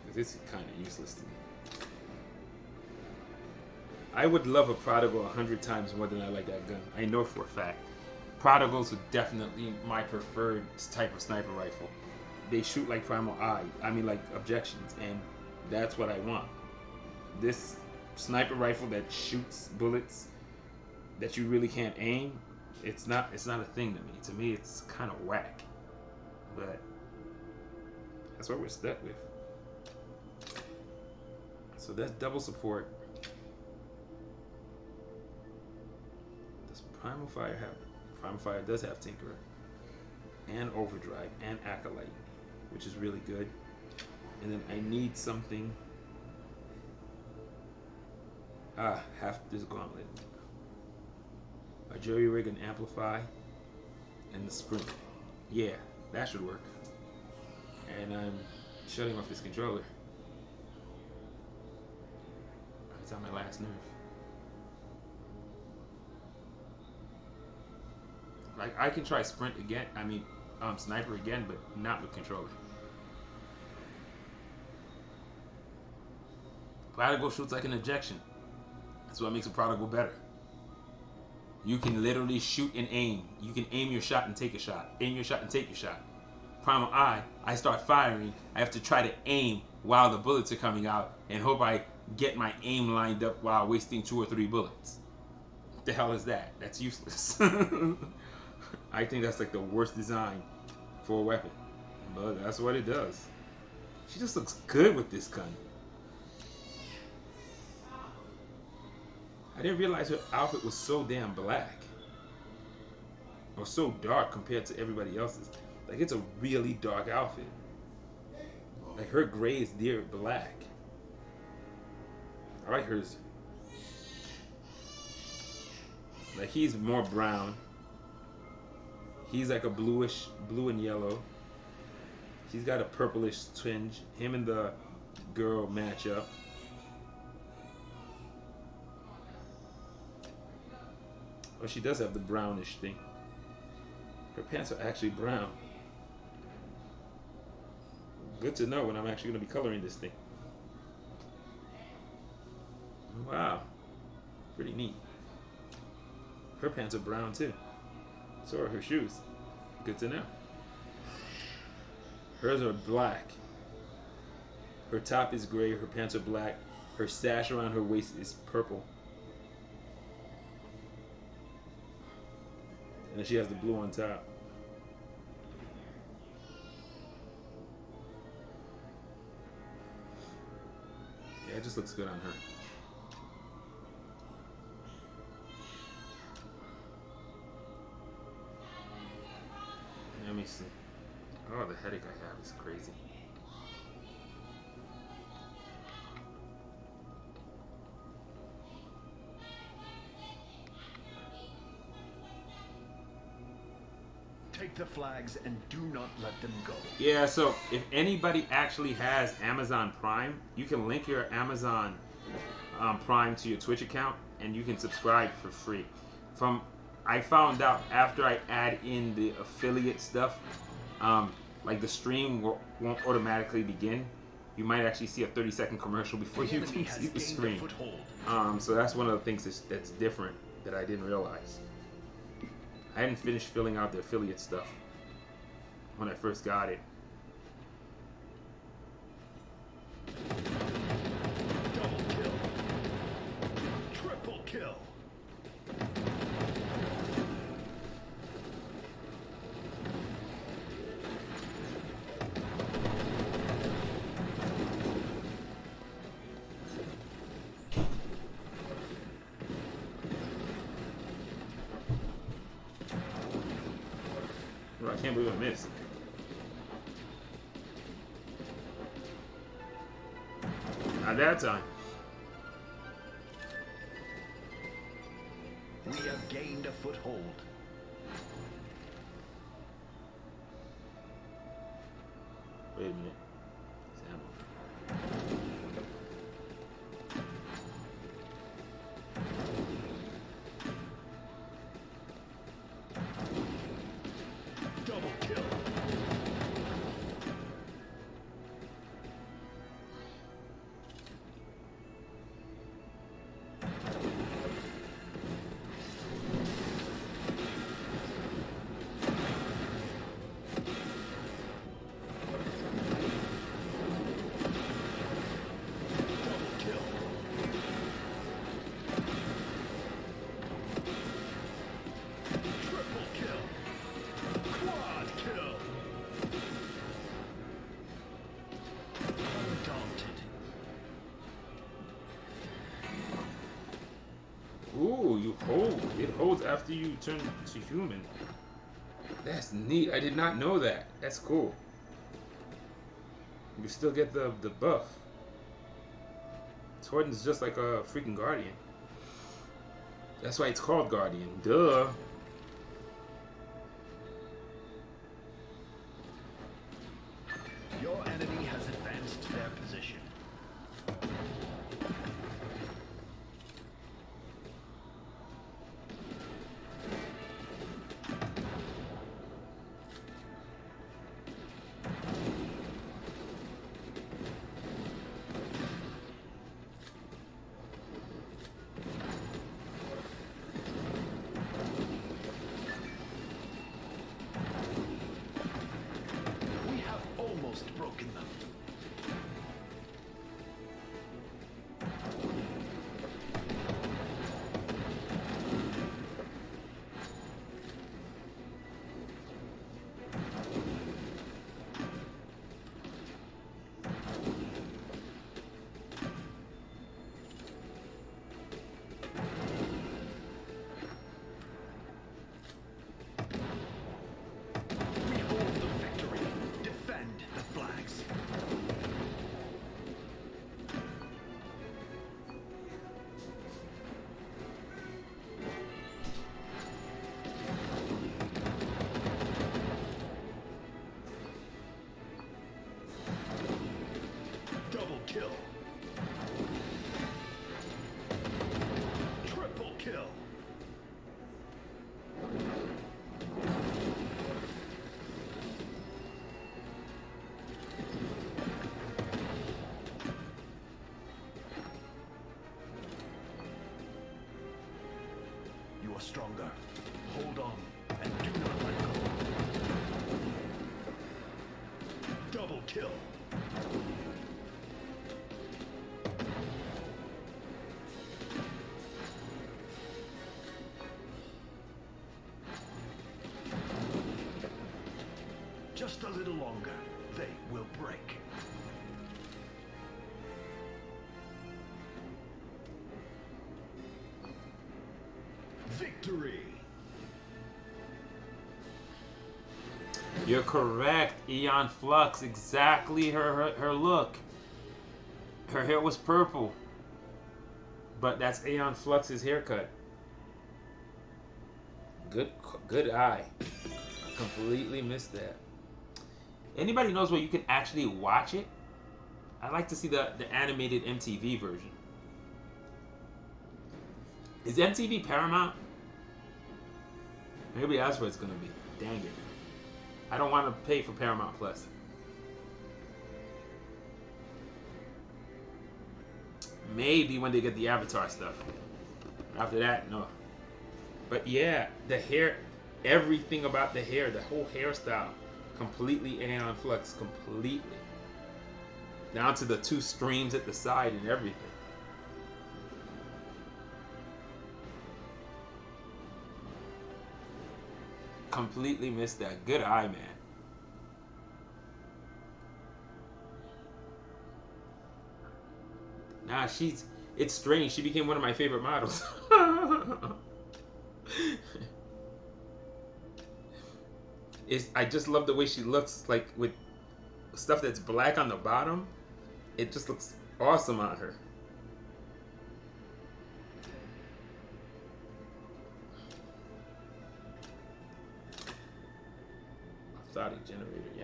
It's kind of useless to me. I would love a Prodigal 100 times more than I like that gun. I know for a fact. Prodigals are definitely my preferred type of sniper rifle. They shoot like Primal Eye. I mean, like Objections, and that's what I want. This sniper rifle that shoots bullets that you really can't aim, it's not a thing to me. To me, it's kind of whack. But that's what we're stuck with. So that's double support. Does Primal Fire have? Primal Fire does have Tinkerer and Overdrive and Acolyte, which is really good. And then I need something. Half this Gauntlet. A Jury Rig and Amplify, and the Sprint. Yeah, that should work. And I'm shutting off this controller. It's on my last nerve. Like, I can try Sprint again, Sniper again, but not with controller. Prodigal shoots like an Objection. That's what makes a Prodigal better. You can literally shoot and aim. You can aim your shot and take a shot. Aim your shot and take your shot. Primal Eye, I start firing. I have to try to aim while the bullets are coming out and hope I get my aim lined up while wasting 2 or 3 bullets. What the hell is that? That's useless. I think that's like the worst design for a weapon. But that's what it does. She just looks good with this gun. I didn't realize her outfit was so damn black. Or so dark compared to everybody else's. Like, it's a really dark outfit. Like, her gray is near black. I like hers. Like, he's more brown. He's like a bluish, blue and yellow. She's got a purplish tinge. Him and the girl match up. Oh, she does have the brownish thing. Her pants are actually brown. Good to know when I'm actually going to be coloring this thing. Wow. Pretty neat. Her pants are brown too. So are her shoes. Good to know. Hers are black. Her top is gray. Her pants are black. Her sash around her waist is purple. And then she has the blue on top. Yeah, it just looks good on her. Let me see. Oh, the headache I have is crazy. Take the flags and do not let them go. Yeah, so if anybody actually has Amazon Prime, you can link your Amazon Prime to your Twitch account and you can subscribe for free. I found out after I add in the affiliate stuff, like the stream won't automatically begin. You might actually see a 30-second commercial before you can see the stream. So that's one of the things that's different that I didn't realize. I hadn't finished filling out the affiliate stuff when I first got it. Double kill. Triple kill. I can't believe I missed. Not that time. We have gained a foothold. Wait a minute. Sample. Double kill. Ooh, you hold. It holds after you turn to human. That's neat. I did not know that. That's cool. You still get the buff. Torden's just like a freaking Guardian. That's why it's called Guardian. Duh. Your enemy has advanced to their position. Broken them. Kill. Triple kill. You are stronger. Hold on and do not let go. Double kill. Just a little longer, they will break. Victory! You're correct, Aeon Flux. Exactly her look. Her hair was purple. But that's Aeon Flux's haircut. Good eye. I completely missed that. Anybody knows where you can actually watch it? I'd like to see the animated MTV version. Is MTV Paramount? Maybe that's what it's gonna be. Dang it. I don't want to pay for Paramount Plus. Maybe when they get the Avatar stuff. After that, no. But yeah, the hair, everything about the hair, the whole hairstyle, completely Aeon Flux, completely. Down to the two streams at the side and everything. Completely missed that. Good eye, man. Nah, it's strange. She became one of my favorite models. I just love the way she looks, like with stuff that's black on the bottom. It just looks awesome on her. Thought generator, yeah.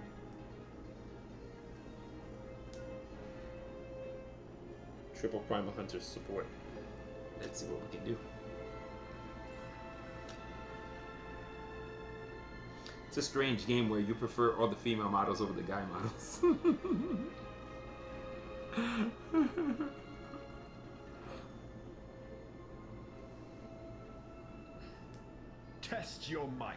Triple Primal Hunter support. Let's see what we can do. It's a strange game where you prefer all the female models over the guy models. Test your might.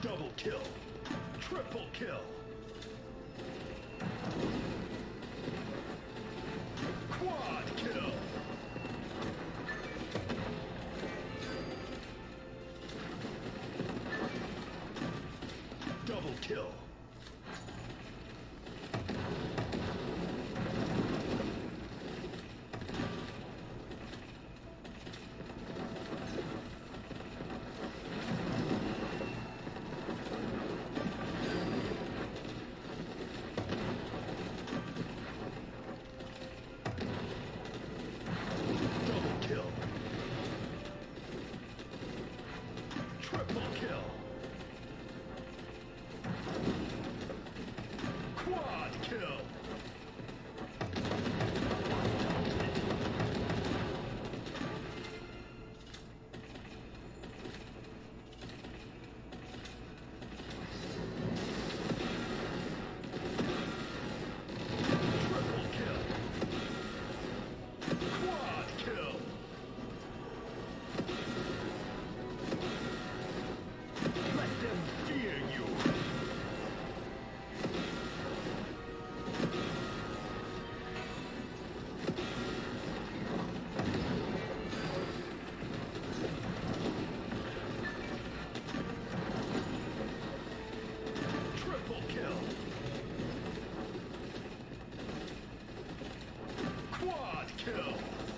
Double kill. Triple kill. Quad kill. Double kill. Triple kill. Quad kill. Triple kill. Quad kill. Let them fear you. Triple kill. Quad kill.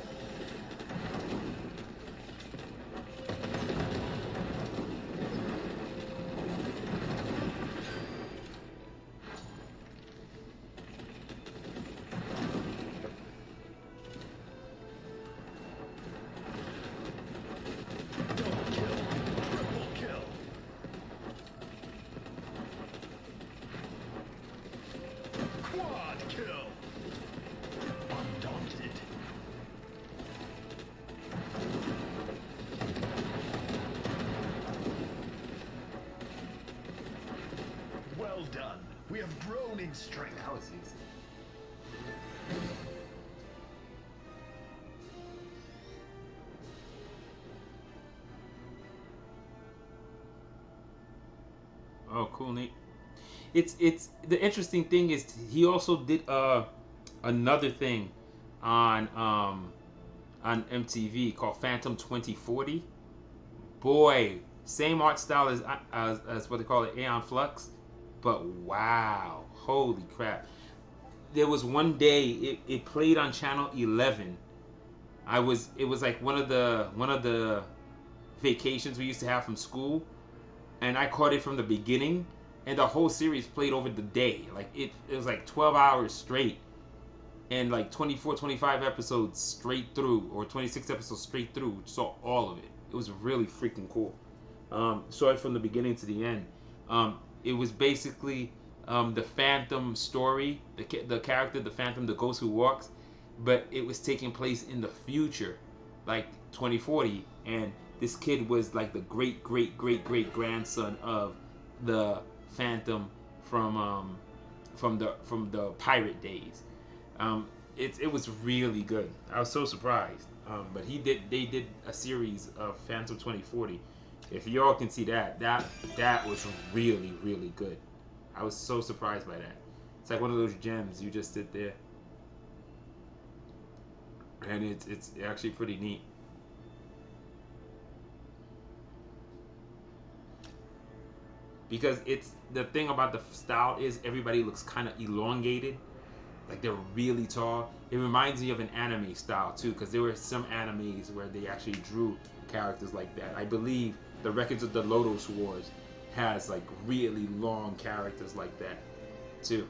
Double kill. Triple kill. Quad kill. Undaunted. Well done. We have grown in strength. That was easy. Oh, cool, Nate. It's the interesting thing is he also did another thing on MTV called Phantom 2040. Boy, same art style as what they call it, Aeon Flux, but wow, holy crap! There was one day it played on channel 11. It was like one of the vacations we used to have from school, and I caught it from the beginning, and the whole series played over the day. Like it was like 12 hours straight, and like 24, 25 episodes straight through, or 26 episodes straight through, which saw all of it. It was really freaking cool. Saw it from the beginning to the end. It was basically the Phantom story, the character, the Phantom, the ghost who walks, but it was taking place in the future, like 2040, and this kid was like the great grandson of the Phantom from the pirate days. It was really good. I was so surprised. But they did a series of Phantom 2040. If y'all can see that was really good. I was so surprised by that. It's like one of those gems you just sit there, and it's actually pretty neat. Because it's the thing about the style is everybody looks kind of elongated, like they're really tall. It reminds me of an anime style too, because there were some animes where they actually drew characters like that. I believe the Records of the Lodoss Wars has like really long characters like that too.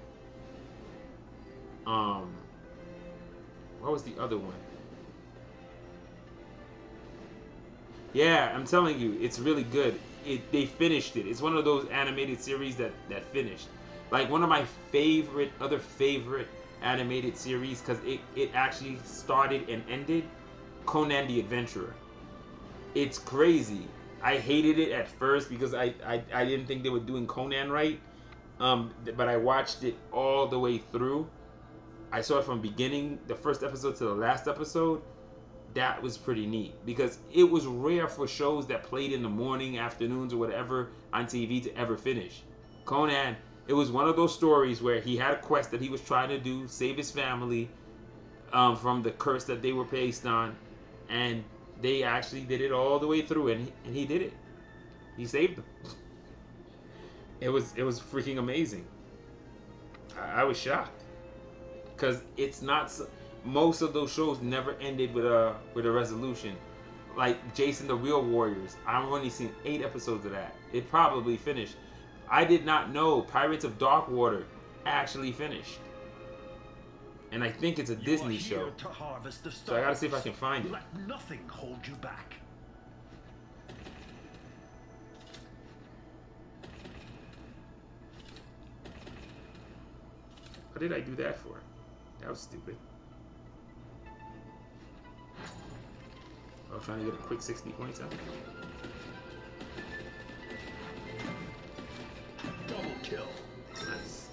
What was the other one? Yeah, I'm telling you, it's really good. They finished it. It's one of those animated series that finished. Like one of my other favorite animated series, because it actually started and ended, Conan the Adventurer. It's crazy. I hated it at first because I didn't think they were doing Conan right. But I watched it all the way through. I saw it from beginning, the first episode to the last episode. that was pretty neat because it was rare for shows that played in the morning, afternoons, or whatever on TV to ever finish. Conan, it was one of those stories where he had a quest that he was trying to do, save his family from the curse that they were placed on, and they actually did it all the way through, and he did it. He saved them. It was freaking amazing. I was shocked because it's not. Most of those shows never ended with a resolution. Like Jason the Real Warriors, I've only seen 8 episodes of that. It probably finished. I did not know Pirates of Darkwater actually finished. And I think it's a Disney show. So I gotta see if I can find it. Let nothing hold you back. What did I do that for? That was stupid. I was trying to get a quick 60 points out. Double kill. Nice.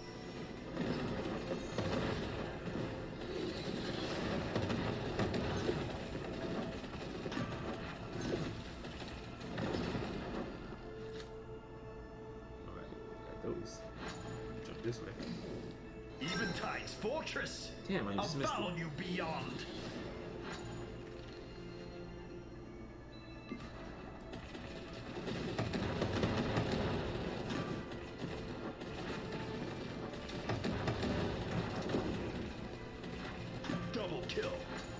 Alright, got those. Jump this way. Eventide's fortress. Damn, I just missed it. I'll bow you beyond. Double kill.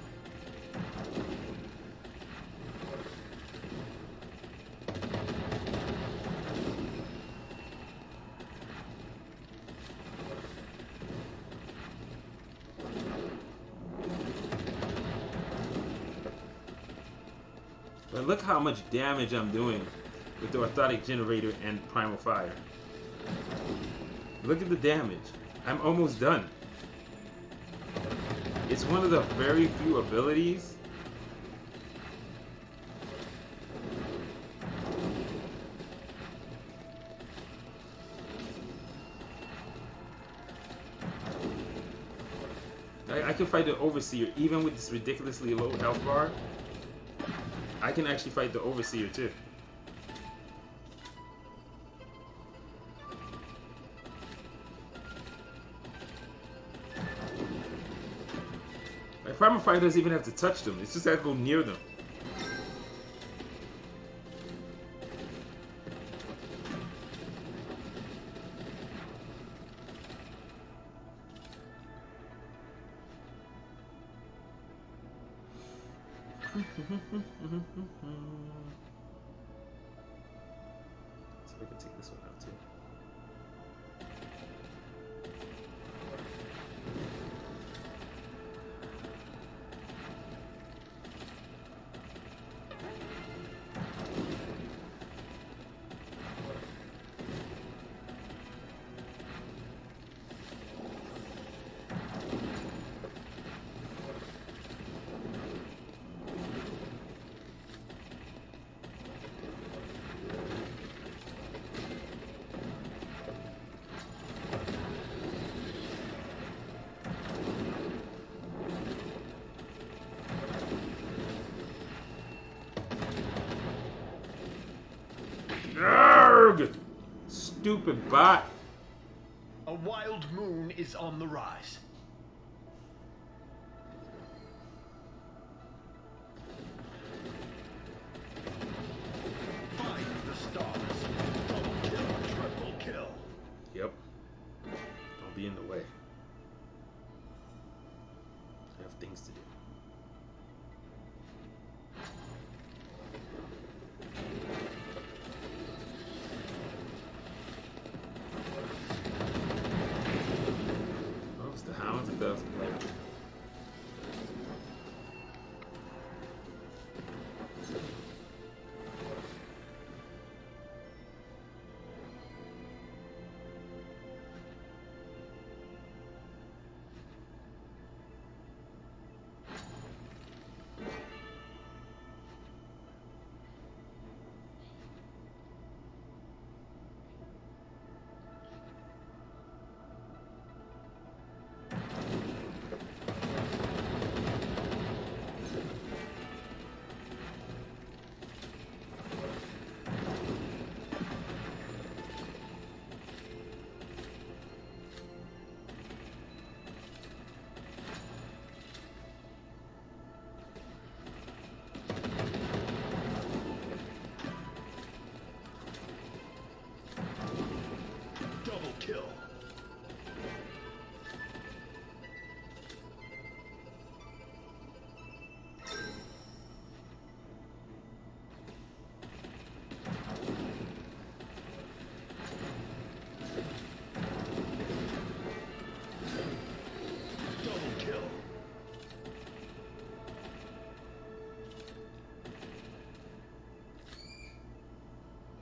But look how much damage I'm doing with the orthotic generator and primal fire. Look at the damage. I'm almost done. It's one of the very few abilities I can fight the Overseer even with this ridiculously low health bar. I can actually fight the Overseer too. My Primal Fire doesn't even have to touch them. It's just have to go near them. So I can take this one out too. Arrgh! Stupid bot. A wild moon is on the rise. Find the stars. Double kill, triple kill. Yep. Don't be in the way. I have things to do.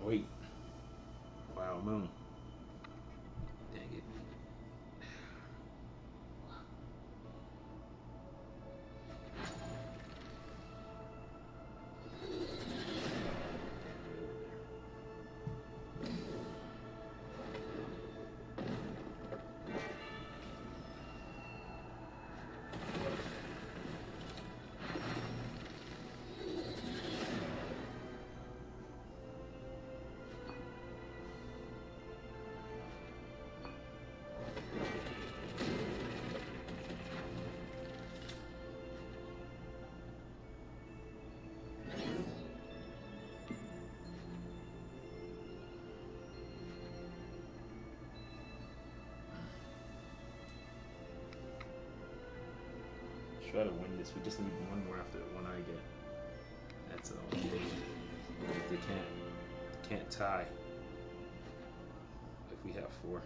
Wait. Wow, moon. Dang it. Try to win this. We just need one more after the one I get. That's all. They can't tie if we have 4.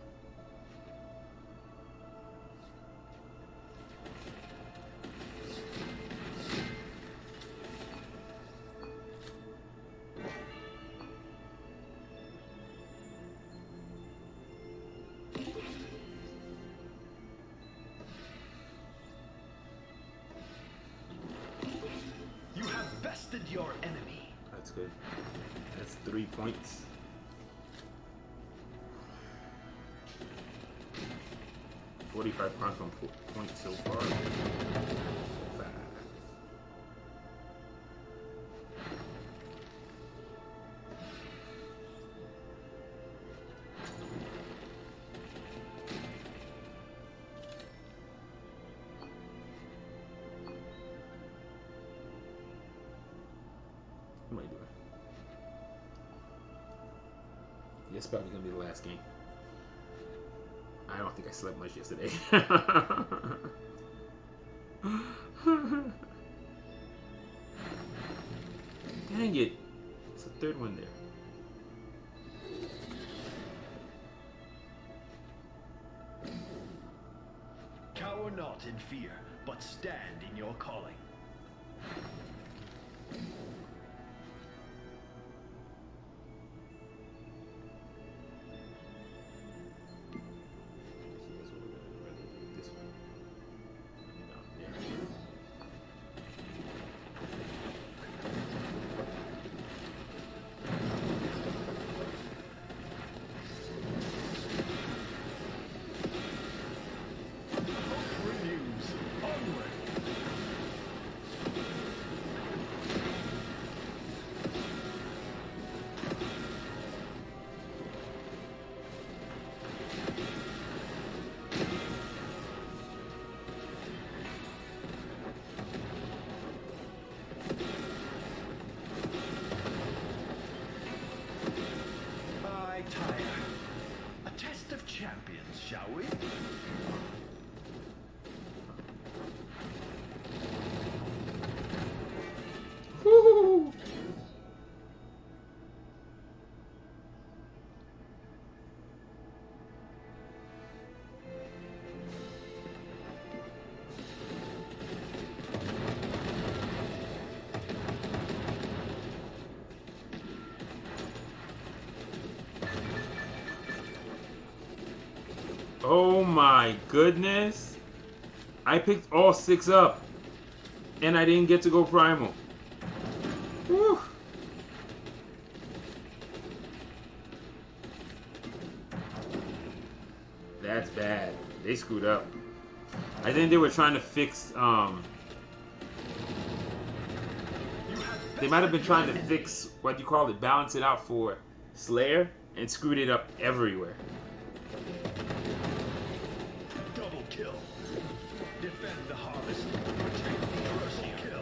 Your enemy. That's good. That's 3 points. $45 points so far. 5. What am I doing? Yeah, it's probably gonna be the last game. I don't think I slept much yesterday. Dang it. It's the 3rd one there. Cower not in fear, but stand in your calling. Champions, shall we? Woo! Oh my goodness. I picked all 6 up. And I didn't get to go primal. Whew. That's bad. They screwed up. I think they were trying to fix, they might have been trying to fix, what do you call it, balance it out for Slayer, and screwed it up everywhere. Double kill. Defend the harvest. Protect the mercy kill.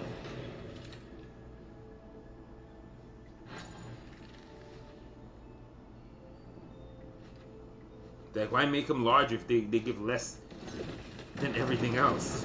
Like, why make them larger if they give less than everything else?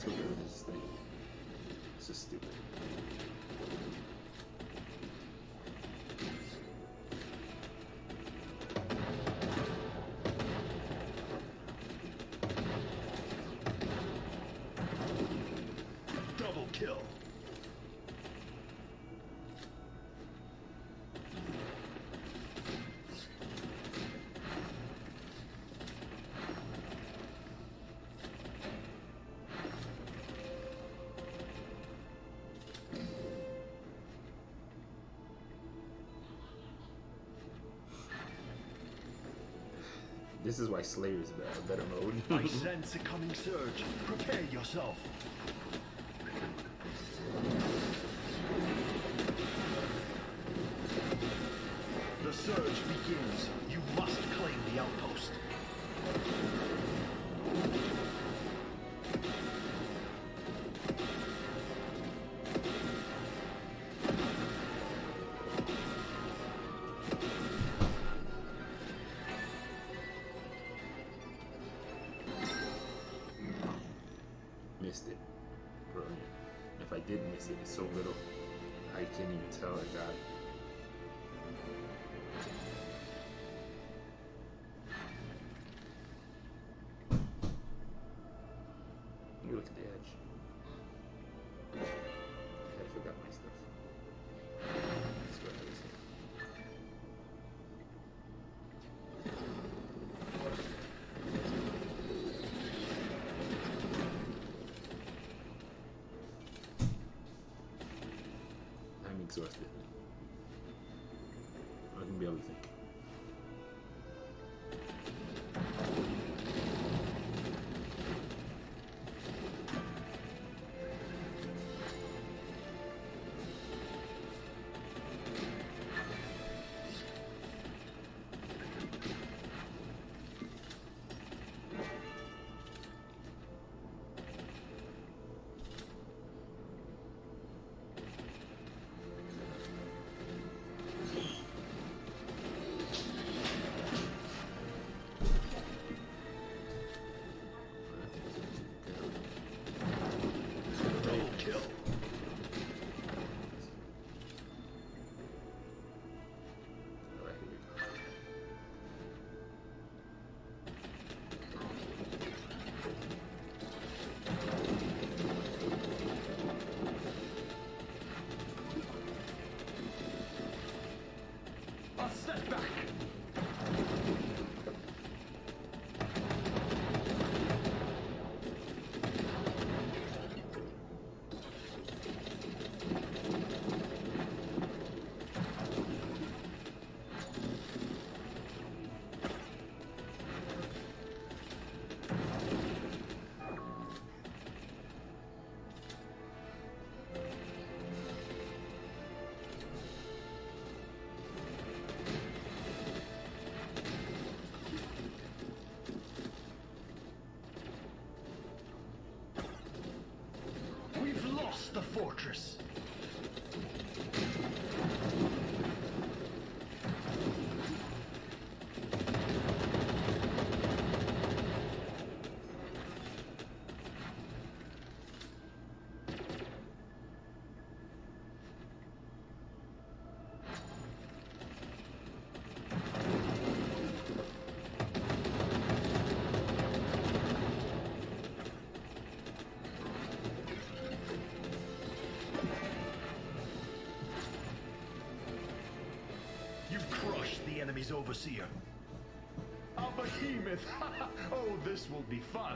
Let's go get rid of this thing. This is stupid. Double kill. This is why Slayer is a better mode. I sense a coming surge. Prepare yourself. The surge begins. You must claim the outpost. Missed it. Brilliant. If I did miss it, it's so little. I can't even tell I got it. You look at the edge. I forgot my stuff. Let's go ahead and see. I'm exhausted. I can barely think. Double kill. Alright, here we go. A setback. We've lost the fortress. You've crushed the enemy's overseer. A behemoth! Oh, this will be fun.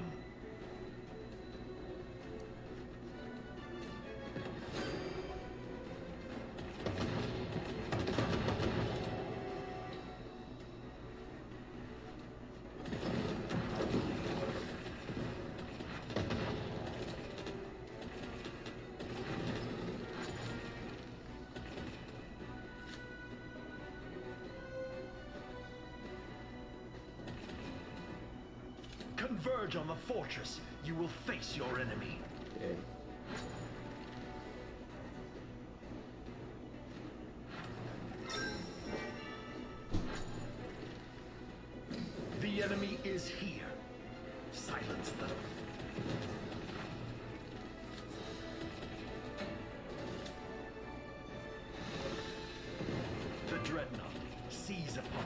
Converge on the fortress. You will face your enemy. Okay. The enemy is here. Silence them.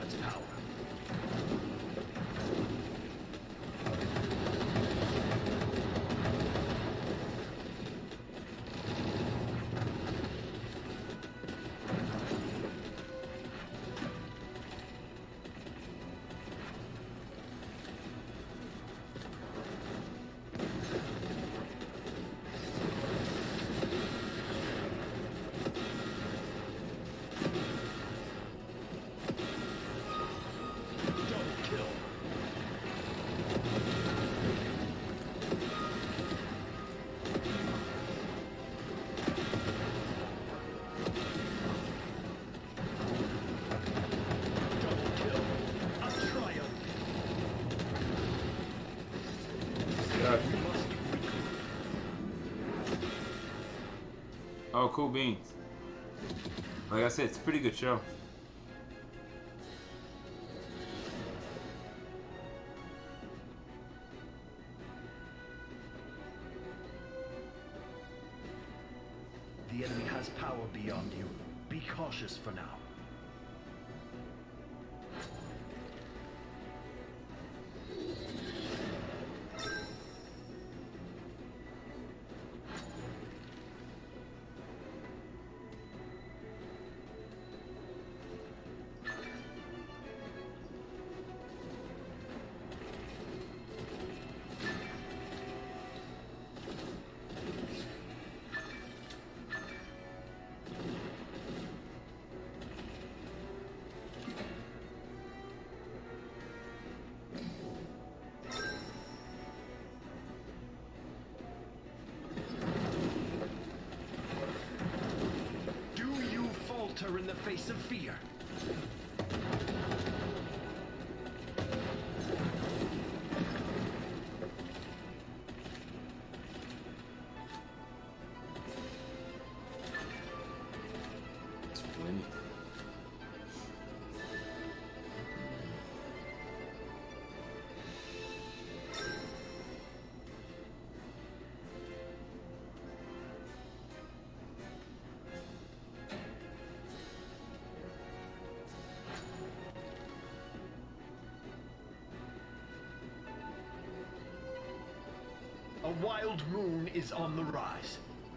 its power. Oh, cool beans. Like I said, it's a pretty good show. The enemy has power beyond you. Be cautious for now. In the face of fear. It's plenty. A wild moon is on the rise.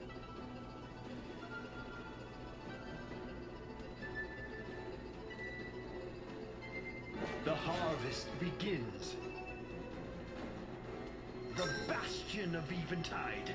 The harvest begins. The bastion of Eventide.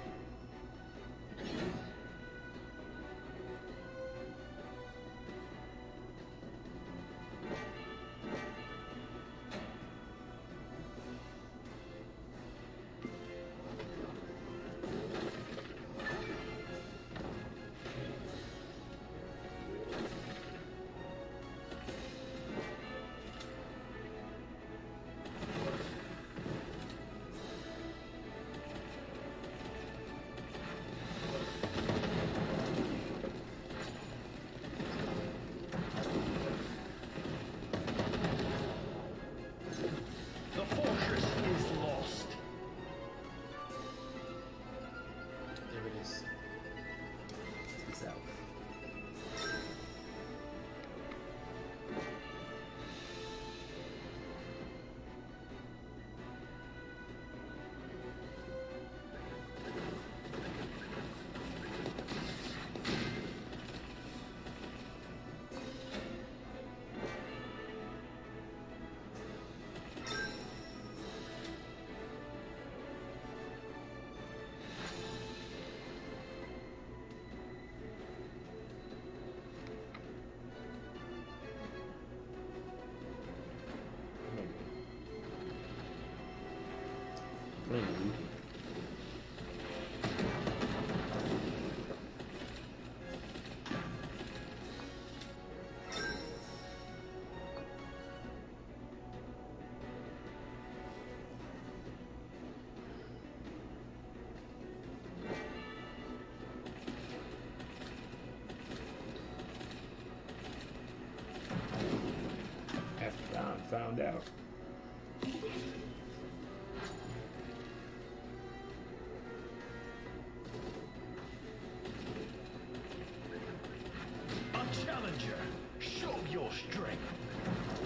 Found out. A challenger, show your strength.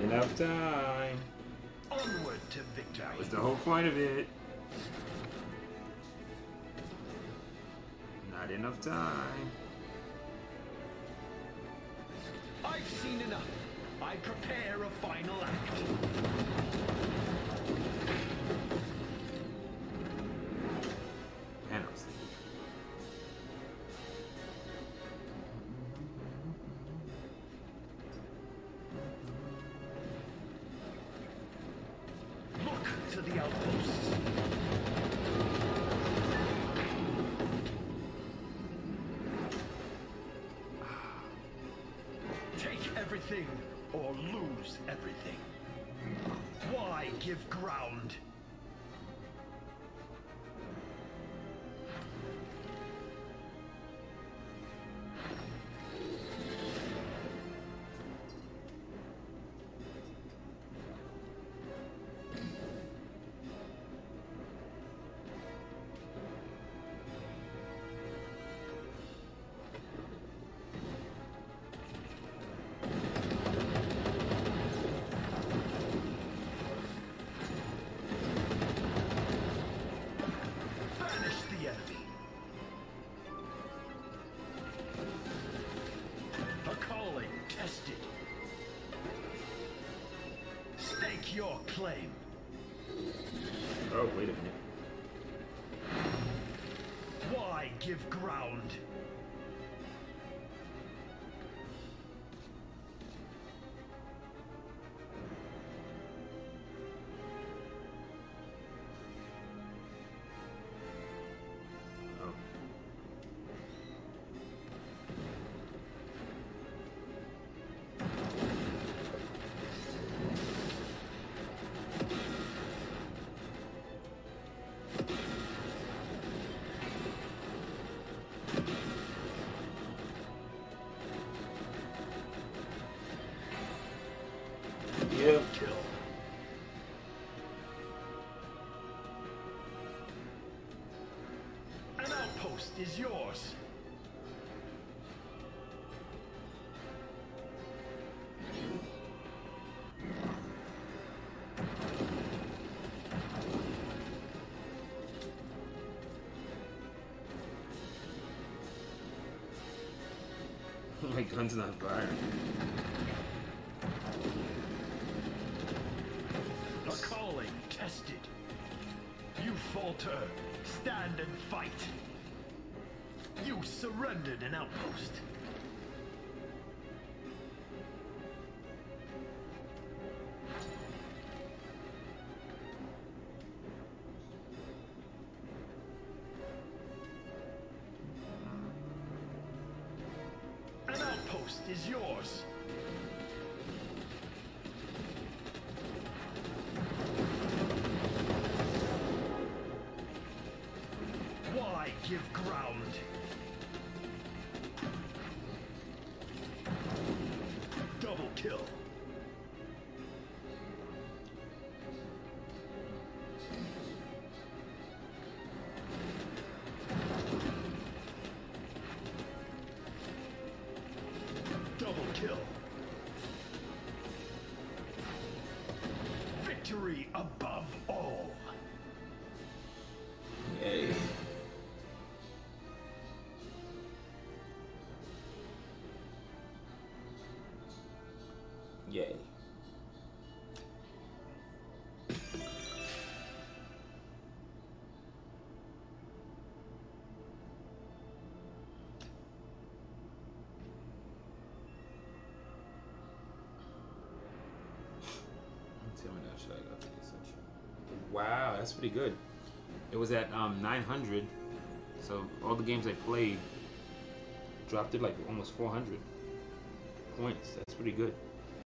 enough time. Onward to victory. That was the whole point of it. Not enough time. I've seen enough. I prepare a final act. Man, I was thinking. Look to the outposts. Take everything or lose everything. Why give ground? Your claim. Oh, wait a minute. Why give ground? Oh. Yeah. Kill. An outpost is yours. My gun's not firing. A calling tested. You falter. Stand and fight. You surrendered an outpost. An outpost is yours. Why give ground? Double kill. Double kill. Victory above all. Yay. Yay. Tell me now, should I go to this section? Wow, that's pretty good. It was at 900, so all the games I played dropped it like almost 400 points. That's pretty good.